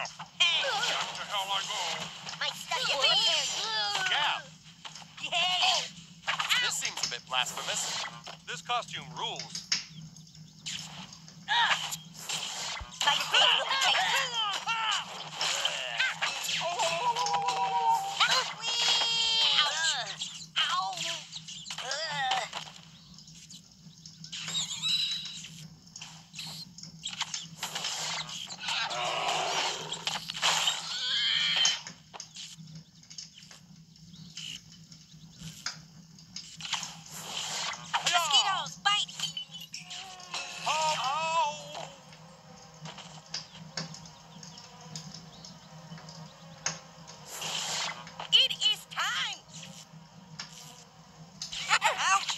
Back to hell I go. My study work. Yeah. Yay! This seems a bit blasphemous. This costume rules. By the face will protect you. Mosquitoes, bite! It is time! Ouch!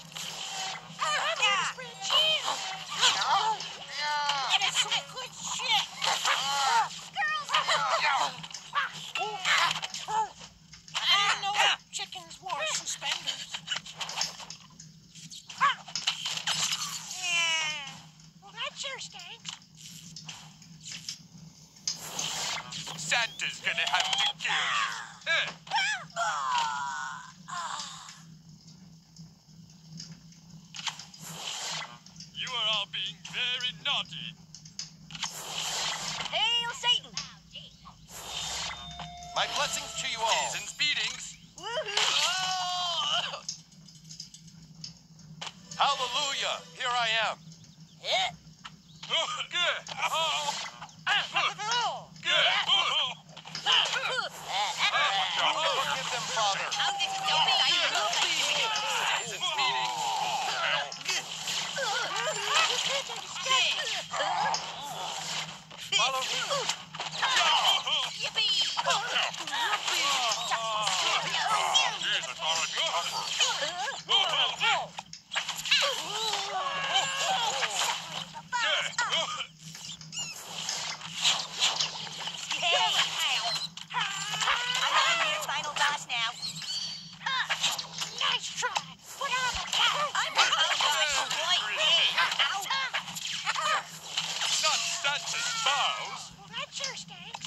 That is some good shit! Girls! I know chickens wore suspenders. Well, that sure stinks. Santa's gonna have to kill you. You are all being very naughty. Hail Satan! My blessings to you all. Season's beatings. Woohoo! Hallelujah. Here I am. Good. Forgive them, Father. Season's beatings. Follow me. Yippee! Jeez, I thought I'd be tougher. I'm your final boss now. Nice try. Put on the cap. I'm the final boss. Not Santa's spouse. Well, that sure stinks.